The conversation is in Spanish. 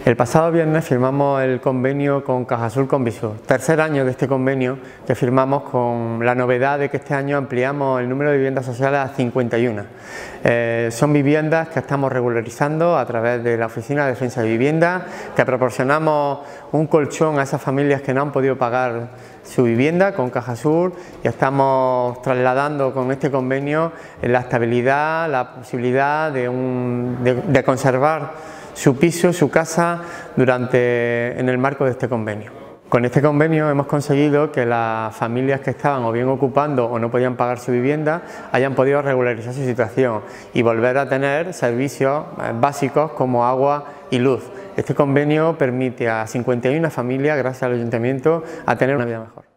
El pasado viernes firmamos el convenio con Cajasur Convisur, tercer año de este convenio que firmamos con la novedad de que este año ampliamos el número de viviendas sociales a 51. Son viviendas que estamos regularizando a través de la Oficina de Defensa de Vivienda, que proporcionamos un colchón a esas familias que no han podido pagar su vivienda con Cajasur y estamos trasladando con este convenio la estabilidad, la posibilidad de conservar su piso, su casa, en el marco de este convenio. Con este convenio hemos conseguido que las familias que estaban o bien ocupando o no podían pagar su vivienda hayan podido regularizar su situación y volver a tener servicios básicos como agua y luz. Este convenio permite a 51 familias, gracias al Ayuntamiento, a tener una vida mejor.